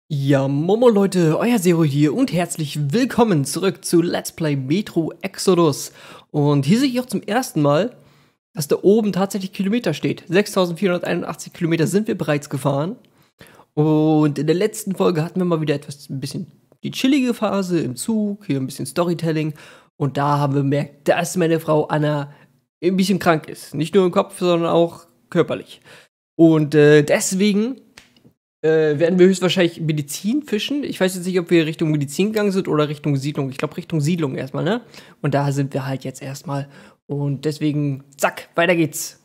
Ja, Momo Leute, euer Zero hier und herzlich willkommen zurück zu Let's Play Metro Exodus. Und hier sehe ich auch zum ersten Mal, dass da oben tatsächlich Kilometer steht. 6481 Kilometer sind wir bereits gefahren. Und in der letzten Folge hatten wir mal wieder ein bisschen die chillige Phase im Zug, hier ein bisschen Storytelling. Und da haben wir bemerkt, dass meine Frau Anna ein bisschen krank ist. Nicht nur im Kopf, sondern auch körperlich. Und deswegen werden wir höchstwahrscheinlich Medizin fischen. Ich weiß jetzt nicht, ob wir Richtung Medizin gegangen sind oder Richtung Siedlung. Ich glaube Richtung Siedlung erstmal, ne? Und da sind wir halt jetzt erstmal. Und deswegen, zack, weiter geht's.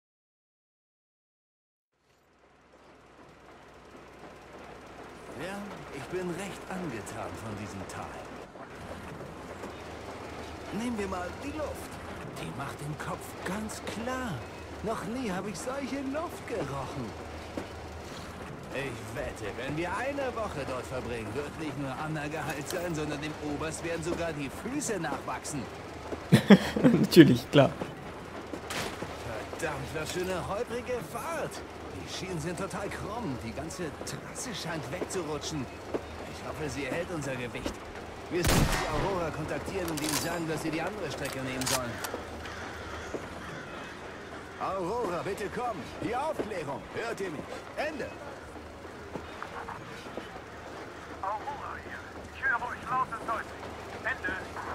Ja, ich bin recht angetan von diesem Tal. Nehmen wir mal die Luft. Die macht den Kopf ganz klar. Noch nie habe ich solche Luft gerochen. Ich wette, wenn wir eine Woche dort verbringen, wird nicht nur Anna geheilt sein, sondern dem Oberst werden sogar die Füße nachwachsen. Natürlich, klar. Verdammt, was für eine holprige Fahrt. Die Schienen sind total krumm. Die ganze Trasse scheint wegzurutschen. Ich hoffe, sie hält unser Gewicht. Wir müssen die Aurora kontaktieren und ihnen sagen, dass sie die andere Strecke nehmen sollen. Aurora, bitte komm. Die Aufklärung. Hört ihr mich? Ende. Aurora hier. Ich höre euch laut und deutlich. Ende.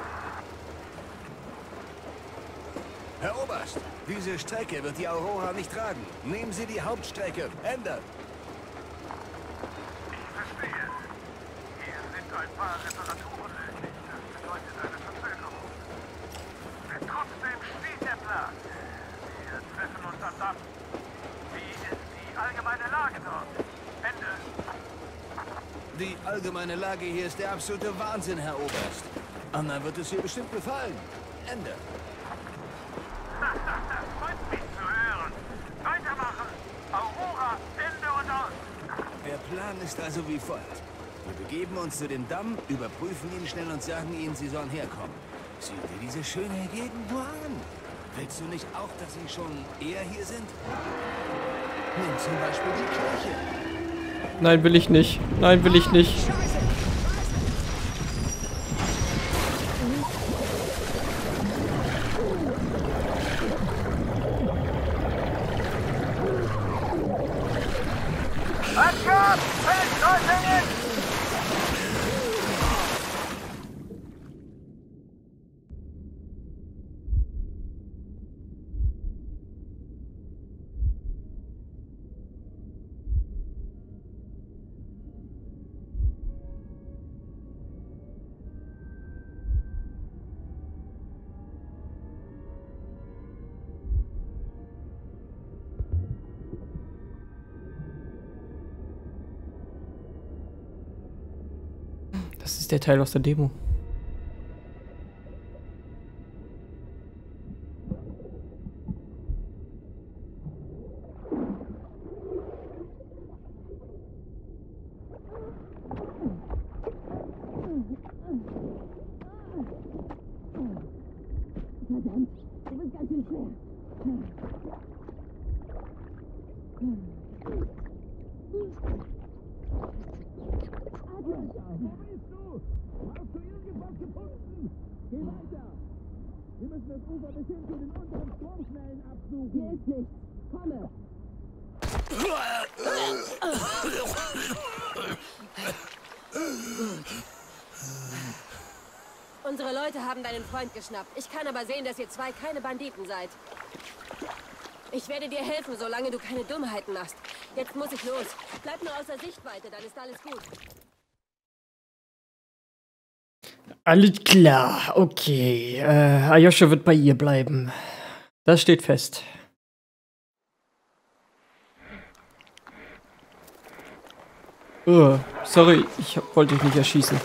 Herr Oberst, diese Strecke wird die Aurora nicht tragen. Nehmen Sie die Hauptstrecke. Ende. Ich verstehe. Hier sind ein paar Reparaturen nötig. Das bedeutet eine Verzögerung. Trotzdem steht der Plan. Wir treffen uns am Damm. Wie ist die allgemeine Lage dort? Ende. Die allgemeine Lage hier ist der absolute Wahnsinn, Herr Oberst. Anna wird es hier bestimmt gefallen. Ende. Freut mich zu hören. Weitermachen. Aurora, Ende und aus. Der Plan ist also wie folgt. Wir begeben uns zu dem Damm, überprüfen ihn schnell und sagen ihnen, sie sollen herkommen. Sieh dir diese schöne Gegend nur an. Willst du nicht auch, dass sie schon eher hier sind? Nimm zum Beispiel die Kirche. Nein, will ich nicht. Nein, will ich nicht. Abkommen! Feldkreuzungen! Das ist der Teil aus der Demo. Verdammt, du bist ganz schön schwer. Wo bist du? Hast du irgendwas gefunden? Geh weiter! Wir müssen das Ufer bis hin zu den unteren Stromschnellen absuchen. Hier ist nichts. Komme. Unsere Leute haben deinen Freund geschnappt. Ich kann aber sehen, dass ihr zwei keine Banditen seid. Ich werde dir helfen, solange du keine Dummheiten machst. Jetzt muss ich los. Bleib nur außer Sichtweite, dann ist alles gut. Alles klar, okay. Ayosha wird bei ihr bleiben. Das steht fest. Sorry, ich wollte dich nicht erschießen.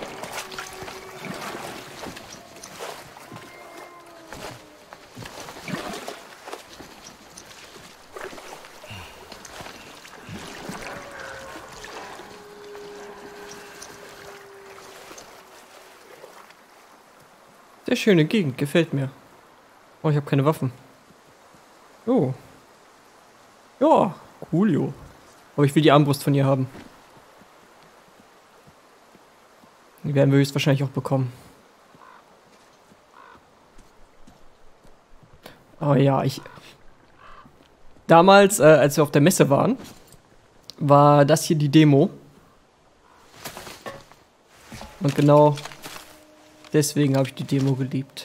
Sehr schöne Gegend, gefällt mir. Oh, ich habe keine Waffen. Oh. Ja, coolio. Aber ich will die Armbrust von ihr haben. Die werden wir höchstwahrscheinlich auch bekommen. Aber ja, damals, als wir auf der Messe waren, war das hier die Demo. Und genau deswegen habe ich die Demo geliebt.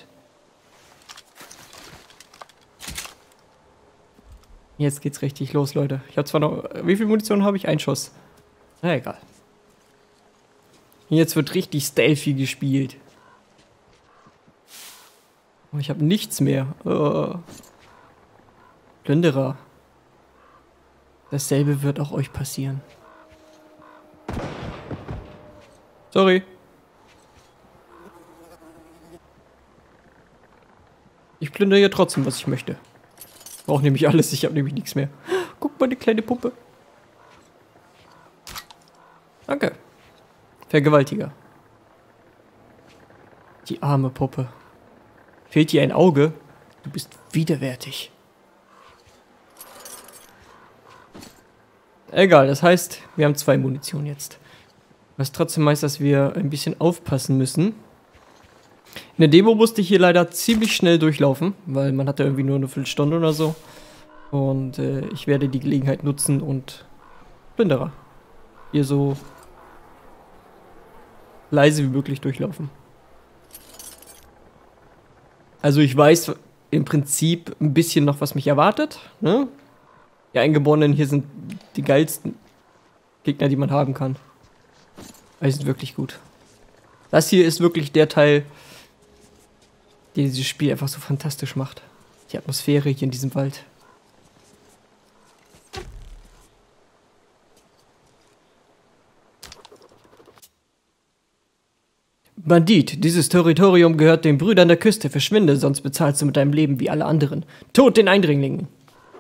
Jetzt geht's richtig los, Leute. Ich habe zwar noch... Wie viel Munition habe ich? Ein Schuss. Na egal. Jetzt wird richtig stealthy gespielt. Oh, ich habe nichts mehr. Plünderer. Dasselbe wird auch euch passieren. Sorry. Ich plündere hier trotzdem, was ich möchte. Brauche nämlich alles, ich habe nämlich nichts mehr. Guck mal, die kleine Puppe. Danke. Vergewaltiger. Die arme Puppe. Fehlt dir ein Auge? Du bist widerwärtig. Egal, das heißt, wir haben 2 Munition jetzt. Was trotzdem heißt, dass wir ein bisschen aufpassen müssen. In der Demo musste ich hier leider ziemlich schnell durchlaufen, weil man hatte irgendwie nur eine Viertelstunde oder so. Und ich werde die Gelegenheit nutzen und Plünderer hier so leise wie möglich durchlaufen. Also ich weiß im Prinzip ein bisschen noch, was mich erwartet. Ne? Die Eingeborenen hier sind die geilsten Gegner, die man haben kann. Die sind wirklich gut. Das hier ist wirklich der Teil, der dieses Spiel einfach so fantastisch macht. Die Atmosphäre hier in diesem Wald. Bandit, dieses Territorium gehört den Brüdern der Küste. Verschwinde, sonst bezahlst du mit deinem Leben wie alle anderen. Tod den Eindringlingen!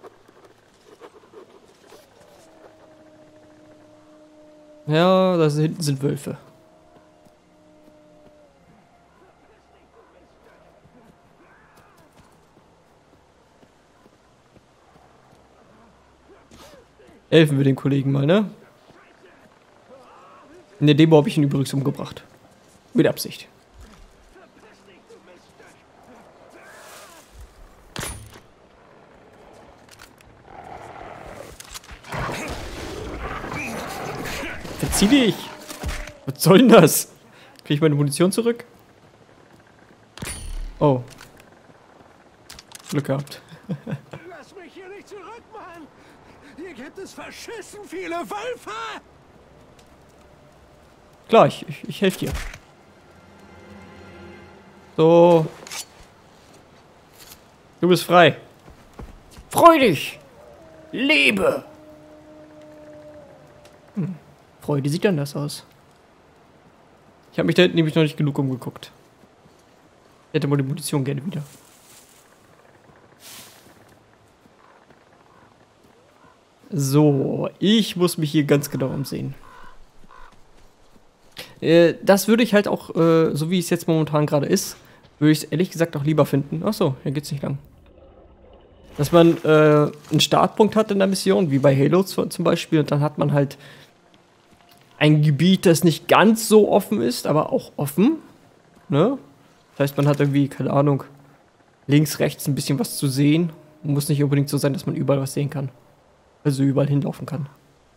Ja, da hinten sind Wölfe. Helfen wir den Kollegen mal, ne? In der Demo habe ich ihn übrigens umgebracht. Mit Absicht. Verzieh dich! Was soll denn das? Krieg ich meine Munition zurück? Oh. Glück gehabt. Lass mich hier nicht zurück, Mann! Hier gibt es verschissen viele Wölfe! Klar, ich helfe dir. So. Du bist frei. Freu dich! Lebe! Freude sieht anders aus. Ich habe mich da hinten nämlich noch nicht genug umgeguckt. Ich hätte mal die Munition gerne wieder. So, ich muss mich hier ganz genau umsehen. Das würde ich halt auch, so wie es jetzt momentan gerade ist, würde ich es ehrlich gesagt auch lieber finden. Achso, hier geht's nicht lang. Dass man einen Startpunkt hat in der Mission, wie bei Halo zum Beispiel, und dann hat man halt ein Gebiet, das nicht ganz so offen ist, aber auch offen. Ne? Das heißt, man hat irgendwie, keine Ahnung, links, rechts ein bisschen was zu sehen. Muss nicht unbedingt so sein, dass man überall was sehen kann. Also überall hinlaufen kann.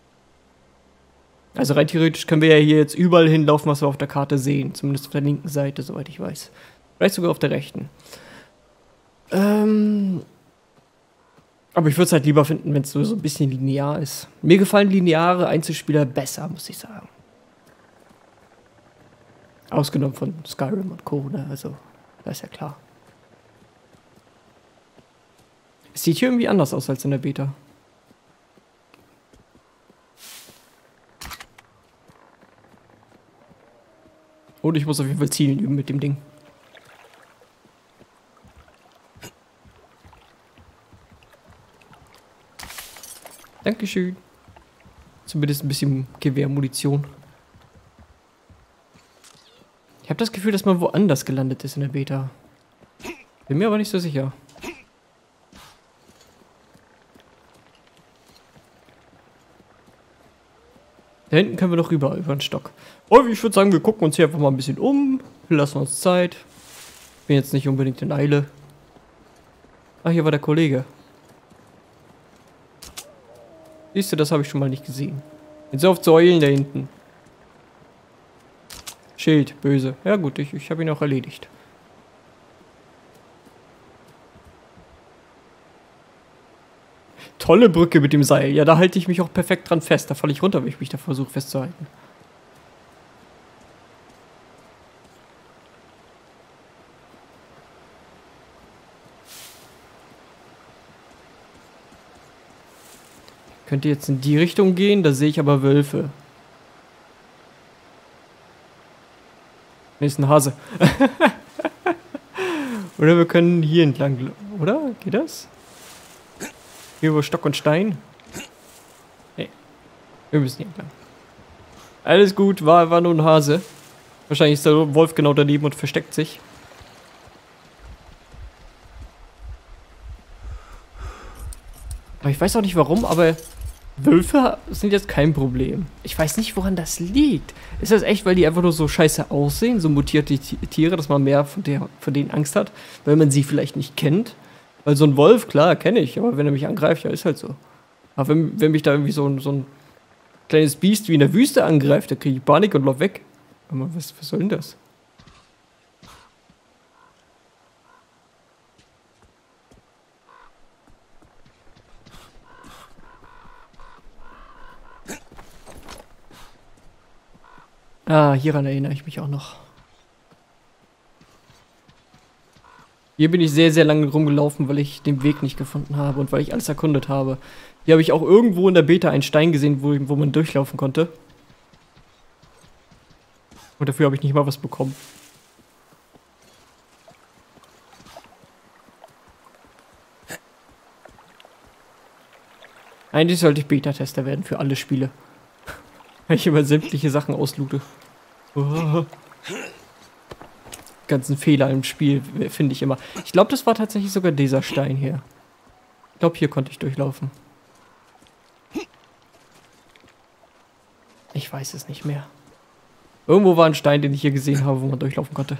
Also rein theoretisch können wir ja hier jetzt überall hinlaufen, was wir auf der Karte sehen. Zumindest auf der linken Seite, soweit ich weiß. Vielleicht sogar auf der rechten. Aber ich würde es halt lieber finden, wenn es so ein bisschen linear ist. Mir gefallen lineare Einzelspieler besser, muss ich sagen. Ausgenommen von Skyrim und Co. Ne? Also, das ist ja klar. Es sieht hier irgendwie anders aus als in der Beta. Und ich muss auf jeden Fall zielen üben mit dem Ding. Dankeschön. Zumindest ein bisschen Gewehrmunition. Ich habe das Gefühl, dass man woanders gelandet ist in der Beta. Bin mir aber nicht so sicher. Da hinten können wir noch rüber, über den Stock. Und ich würde sagen, wir gucken uns hier einfach mal ein bisschen um. Wir lassen uns Zeit. Bin jetzt nicht unbedingt in Eile. Ah, hier war der Kollege. Siehst du, das habe ich schon mal nicht gesehen. Jetzt auf zu heulen da hinten. Schild, böse. Ja gut, ich habe ihn auch erledigt. Tolle Brücke mit dem Seil. Ja, da halte ich mich auch perfekt dran fest. Da falle ich runter, wenn ich mich da versuche festzuhalten. Könnte jetzt in die Richtung gehen, da sehe ich aber Wölfe. Ne, ist ein Hase. Oder wir können hier entlang, oder? Geht das? Hier über Stock und Stein? Nee. Wir müssen hier entlang. Alles gut, war nur ein Hase. Wahrscheinlich ist der Wolf genau daneben und versteckt sich. Aber ich weiß auch nicht warum, aber Wölfe sind jetzt kein Problem. Ich weiß nicht, woran das liegt. Ist das echt, weil die einfach nur so scheiße aussehen, so mutierte Tiere, dass man mehr von denen Angst hat, weil man sie vielleicht nicht kennt? Weil so ein Wolf, klar, kenne ich, aber wenn er mich angreift, ja, ist halt so. Aber wenn mich da irgendwie so ein kleines Biest wie in der Wüste angreift, da kriege ich Panik und lauf weg. Aber was soll denn das? Ah, hieran erinnere ich mich auch noch. Hier bin ich sehr, sehr lange rumgelaufen, weil ich den Weg nicht gefunden habe und weil ich alles erkundet habe. Hier habe ich auch irgendwo in der Beta einen Stein gesehen, wo man durchlaufen konnte. Und dafür habe ich nicht mal was bekommen. Eigentlich sollte ich Beta-Tester werden für alle Spiele. Weil ich immer sämtliche Sachen auslute. Oh. Ganzen Fehler im Spiel finde ich immer. Ich glaube, das war tatsächlich sogar dieser Stein hier. Ich glaube, hier konnte ich durchlaufen. Ich weiß es nicht mehr. Irgendwo war ein Stein, den ich hier gesehen habe, wo man durchlaufen konnte.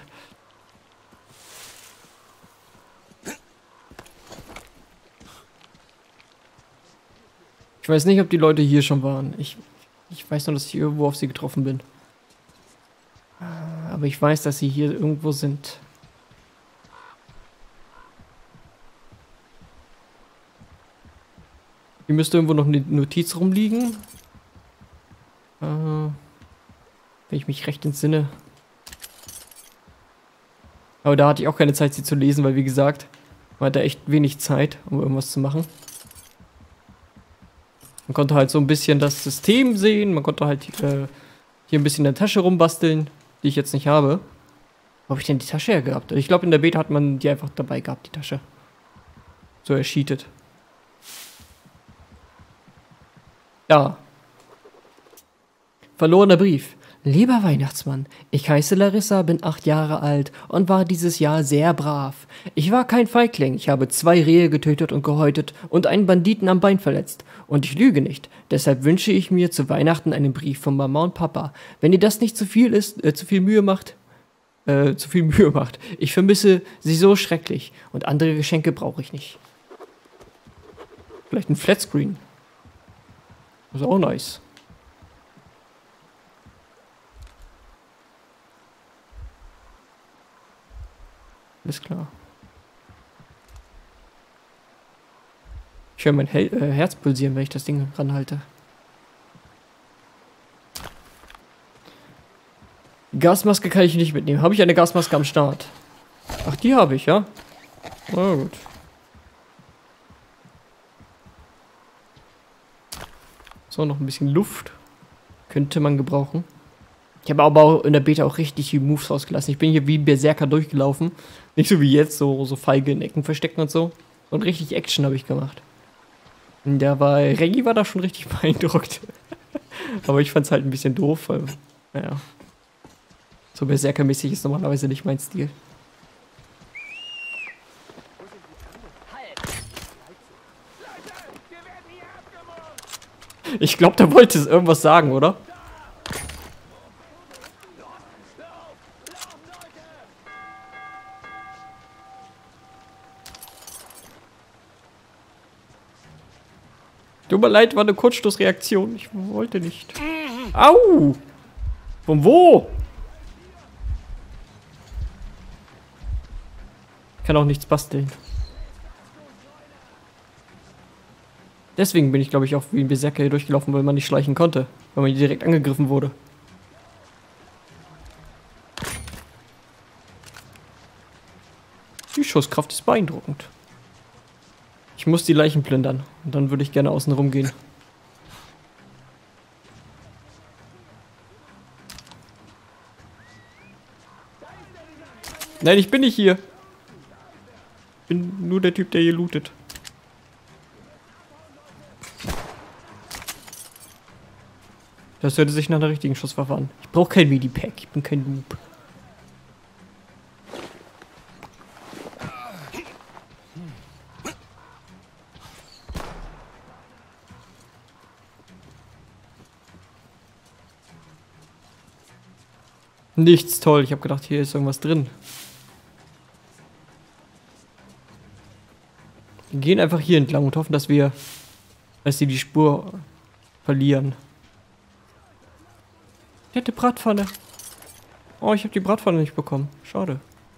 Ich weiß nicht, ob die Leute hier schon waren. Ich weiß nur, dass ich irgendwo auf sie getroffen bin. Aber ich weiß, dass sie hier irgendwo sind. Hier müsste irgendwo noch eine Notiz rumliegen. Wenn ich mich recht entsinne. Aber da hatte ich auch keine Zeit, sie zu lesen, weil wie gesagt, man hatte echt wenig Zeit, um irgendwas zu machen. Man konnte halt so ein bisschen das System sehen, man konnte halt hier ein bisschen in der Tasche rumbasteln, die ich jetzt nicht habe. Wo habe ich denn die Tasche her gehabt? Ich glaube, in der Beta hat man die einfach dabei gehabt, die Tasche. So erscheatet. Ja. Verlorener Brief. Lieber Weihnachtsmann, ich heiße Larissa, bin 8 Jahre alt und war dieses Jahr sehr brav. Ich war kein Feigling, ich habe 2 Rehe getötet und gehäutet und einen Banditen am Bein verletzt. Und ich lüge nicht, deshalb wünsche ich mir zu Weihnachten einen Brief von Mama und Papa. Wenn ihr das nicht zu viel Mühe macht. Ich vermisse sie so schrecklich und andere Geschenke brauche ich nicht. Vielleicht ein Flatscreen. Das ist auch nice. Alles klar. Ich höre mein Herz pulsieren, wenn ich das Ding ranhalte. Die Gasmaske kann ich nicht mitnehmen. Habe ich eine Gasmaske am Start? Ach, die habe ich, ja? Na gut. So, noch ein bisschen Luft. Könnte man gebrauchen. Ich habe aber auch in der Beta auch richtig die Moves ausgelassen. Ich bin hier wie ein Berserker durchgelaufen. Nicht so wie jetzt, so feige in Ecken verstecken und so. Und richtig Action habe ich gemacht. Und Reggie war da schon richtig beeindruckt. Aber ich fand es halt ein bisschen doof, weil, naja. So Berserker-mäßig ist normalerweise nicht mein Stil. Ich glaube, der wollte irgendwas sagen, oder? Tut mir leid, war eine Kurzschlussreaktion. Ich wollte nicht. Au! Von wo? Ich kann auch nichts basteln. Deswegen bin ich, glaube ich, auch wie ein Berserker hier durchgelaufen, weil man nicht schleichen konnte. Weil man direkt angegriffen wurde. Die Schusskraft ist beeindruckend. Ich muss die Leichen plündern. Und dann würde ich gerne außen rum gehen. Nein, ich bin nicht hier. Ich bin nur der Typ, der hier lootet. Das hörte sich nach einer richtigen Schusswaffe an. Ich brauche kein Medipack. Ich bin kein Noob. Nichts, toll. Ich habe gedacht, hier ist irgendwas drin. Wir gehen einfach hier entlang und hoffen, dass sie die Spur verlieren. Ich hätte Bratpfanne. Oh, ich habe die Bratpfanne nicht bekommen. Schade.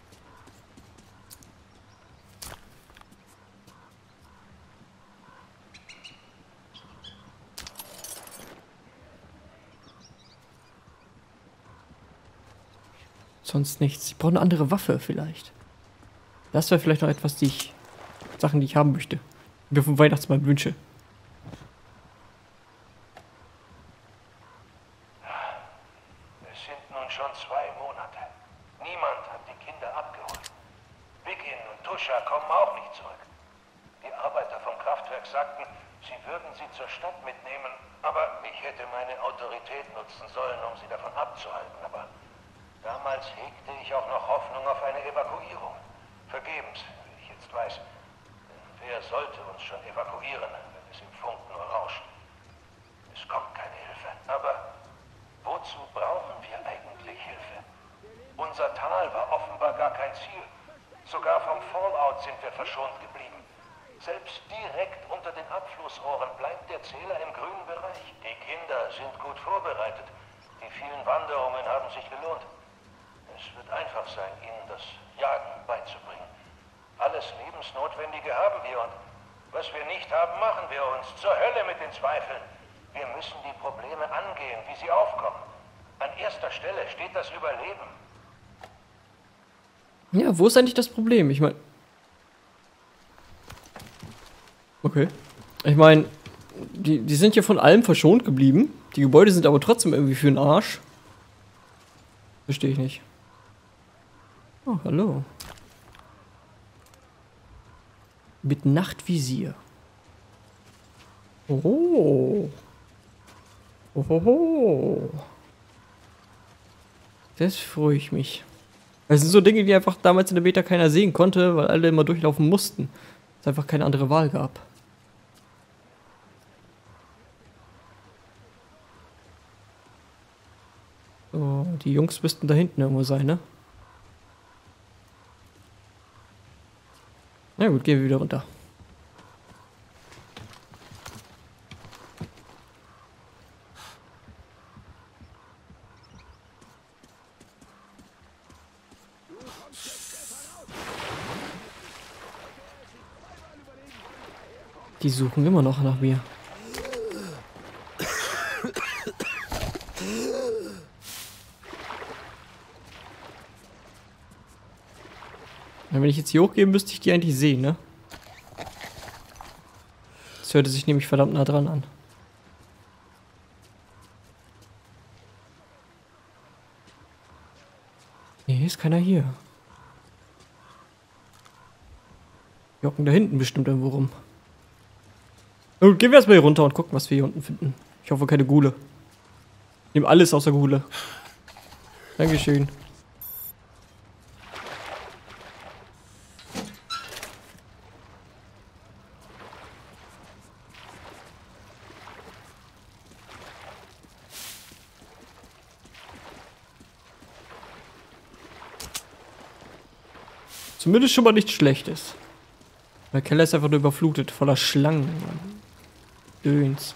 Sonst nichts. Ich brauche eine andere Waffe vielleicht. Das wäre vielleicht noch etwas, Sachen, die ich haben möchte. Mir vom Weihnachtsmann wünsche. Es sind nun schon 2 Monate. Niemand hat die Kinder abgeholt. Begin und Tuscha kommen auch nicht zurück. Die Arbeiter vom Kraftwerk sagten, sie würden sie zur Stadt mitnehmen, aber ich hätte meine Autorität nutzen sollen, um sie davon abzuhalten. Aber damals hegte ich auch noch Hoffnung auf eine Evakuierung. Vergebens, wie ich jetzt weiß. Denn wer sollte uns schon evakuieren, wenn es im Funk nur rauscht? Es kommt keine Hilfe. Aber wozu brauchen wir eigentlich Hilfe? Unser Tal war offenbar gar kein Ziel. Sogar vom Fallout sind wir verschont geblieben. Selbst direkt unter den Abflussrohren bleibt der Zähler im grünen Bereich. Die Kinder sind gut vorbereitet. Die vielen Wanderungen haben sich gelohnt. Es wird einfach sein, ihnen das Jagen beizubringen. Alles Lebensnotwendige haben wir und was wir nicht haben, machen wir uns. Zur Hölle mit den Zweifeln. Wir müssen die Probleme angehen, wie sie aufkommen. An erster Stelle steht das Überleben. Ja, wo ist eigentlich das Problem? Ich meine... Okay. Ich meine, die sind ja von allem verschont geblieben. Die Gebäude sind aber trotzdem irgendwie für den Arsch. Verstehe ich nicht. Oh, hallo. Mit Nachtvisier. Oh. Ohoho. Das freue ich mich. Das sind so Dinge, die einfach damals in der Beta keiner sehen konnte, weil alle immer durchlaufen mussten. Es einfach keine andere Wahl gab. So, die Jungs müssten da hinten irgendwo sein, ne? Na gut, gehen wir wieder runter. Die suchen immer noch nach mir. Wenn ich jetzt hier hochgehe, müsste ich die eigentlich sehen, ne? Das hörte sich nämlich verdammt nah dran an. Nee, ist keiner hier. Die hocken da hinten bestimmt irgendwo rum. Oh, gehen wir erstmal hier runter und gucken, was wir hier unten finden. Ich hoffe, keine Gule. Ich nehme alles außer Gule. Dankeschön. Zumindest schon mal nichts Schlechtes. Der Keller ist einfach nur überflutet, voller Schlangen. Gedöns.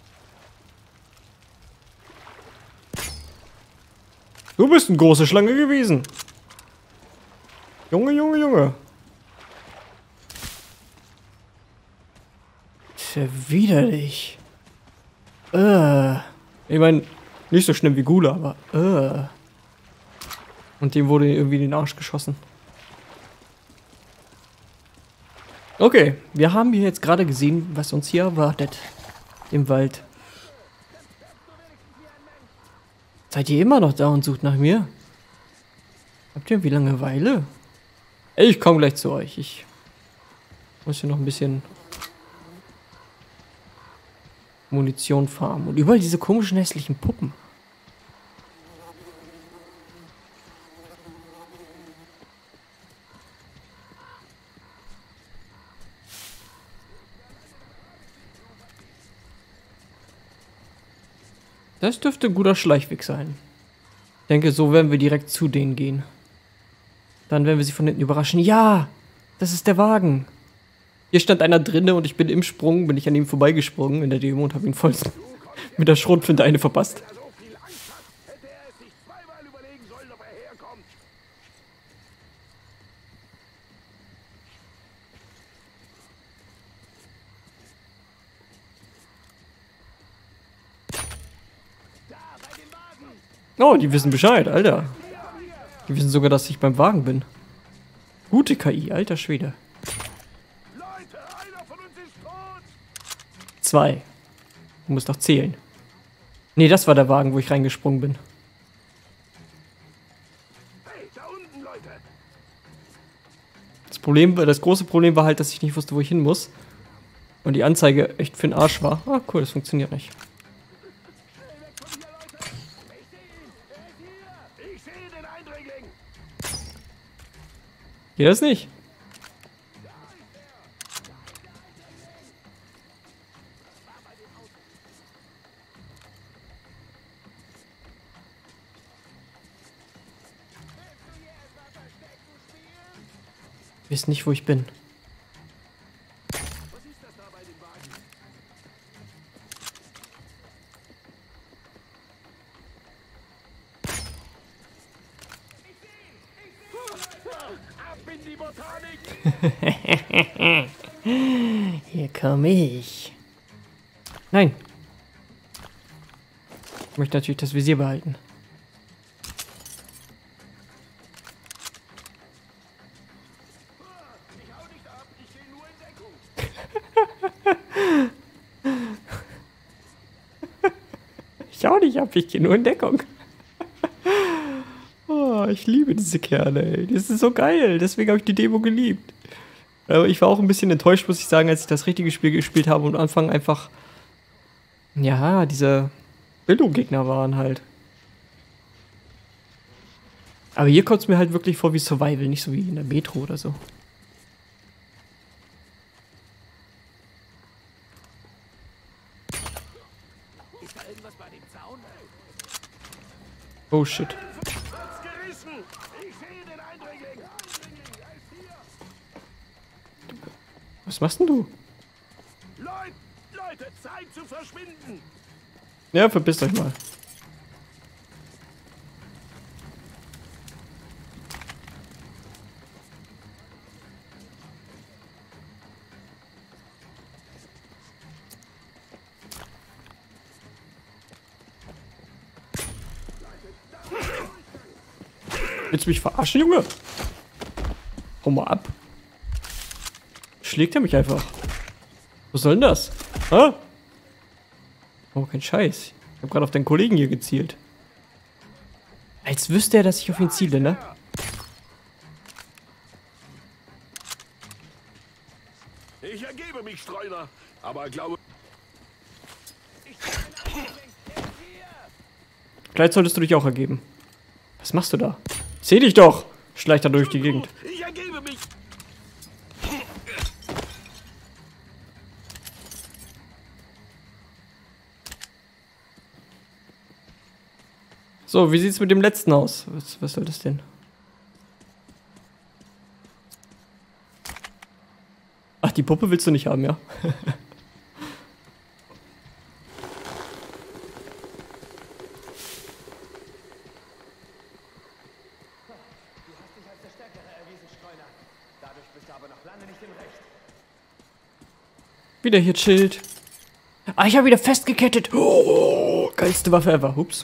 Du bist eine große Schlange gewesen. Junge, Junge, Junge. Ist ja widerlich. Ich meine, nicht so schlimm wie Gula, aber Und dem wurde irgendwie in den Arsch geschossen. Okay, wir haben hier jetzt gerade gesehen, was uns hier erwartet. Im Wald. Seid ihr immer noch da und sucht nach mir? Habt ihr irgendwie Langeweile? Ich komme gleich zu euch. Ich muss hier noch ein bisschen Munition farmen. Und überall diese komischen hässlichen Puppen. Das dürfte ein guter Schleichweg sein. Ich denke, so werden wir direkt zu denen gehen. Dann werden wir sie von hinten überraschen. Ja, das ist der Wagen. Hier stand einer drinne und ich bin im Sprung, bin ich an ihm vorbeigesprungen in der Demo und habe ihn voll mit der Schrotflinte eine verpasst. Oh, die wissen Bescheid, Alter. Die wissen sogar, dass ich beim Wagen bin. Gute KI, alter Schwede. 2. Du musst doch zählen. Nee, das war der Wagen, wo ich reingesprungen bin. Das große Problem war halt, dass ich nicht wusste, wo ich hin muss. Und die Anzeige echt für den Arsch war. Ah, cool, das funktioniert nicht. Geht das nicht? Ich weiß nicht, wo ich bin. Hier komme ich. Nein. Ich möchte natürlich das Visier behalten. Ich hau dich ab, ich gehe nur in Deckung. Oh, ich liebe diese Kerle, ey. Das ist so geil. Deswegen habe ich die Demo geliebt. Aber ich war auch ein bisschen enttäuscht, muss ich sagen, als ich das richtige Spiel gespielt habe und am Anfang einfach, ja, diese Billo-Gegner waren halt. Aber hier kommt es mir halt wirklich vor wie Survival, nicht so wie in der Metro oder so. Oh shit. Was machst denn du? Leute, Zeit zu verschwinden! Ja, verpisst euch mal. Willst du mich verarschen, Junge? Hau mal ab. Schlägt er mich einfach. Was soll denn das? Hä? Oh, kein Scheiß. Ich habe gerade auf deinen Kollegen hier gezielt. Als wüsste er, dass ich auf ihn ziele, ne? Ich ergebe mich, Streuner, aber glaube... Vielleicht solltest du dich auch ergeben. Was machst du da? Seh dich doch! Schleicht er durch die Gegend. Ich ergebe mich! So, wie sieht's mit dem letzten aus? Was soll das denn? Ach, die Puppe willst du nicht haben, ja? Wieder hier chillt. Ah, ich habe wieder festgekettet. Oh, geilste Waffe ever. Ups.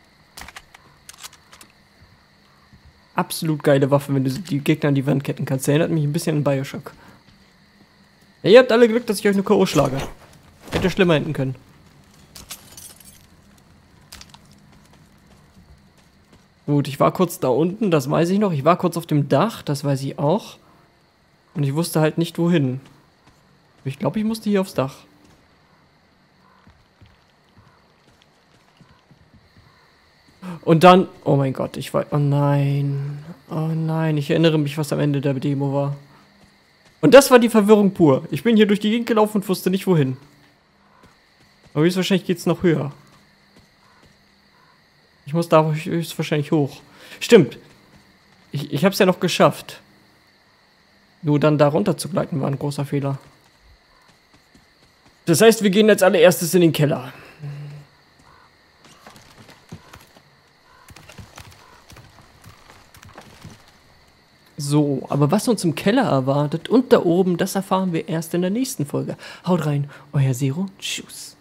Absolut geile Waffe, wenn du die Gegner an die Wand ketten kannst. Erinnert mich ein bisschen an Bioshock. Ja, ihr habt alle Glück, dass ich euch eine K.O. schlage. Hätte schlimmer enden können. Gut, ich war kurz da unten, das weiß ich noch. Ich war kurz auf dem Dach, das weiß ich auch. Und ich wusste halt nicht, wohin. Ich glaube, ich musste hier aufs Dach. Und dann... Oh mein Gott, ich war... Oh nein. Oh nein, ich erinnere mich, was am Ende der Demo war. Und das war die Verwirrung pur. Ich bin hier durch die Gegend gelaufen und wusste nicht, wohin. Aber höchstwahrscheinlich geht es noch höher. Ich muss da höchstwahrscheinlich hoch. Stimmt. Ich habe es ja noch geschafft. Nur dann da runter zu gleiten war ein großer Fehler. Das heißt, wir gehen als allererstes in den Keller. So, aber was uns im Keller erwartet und da oben, das erfahren wir erst in der nächsten Folge. Haut rein, euer Zero. Tschüss.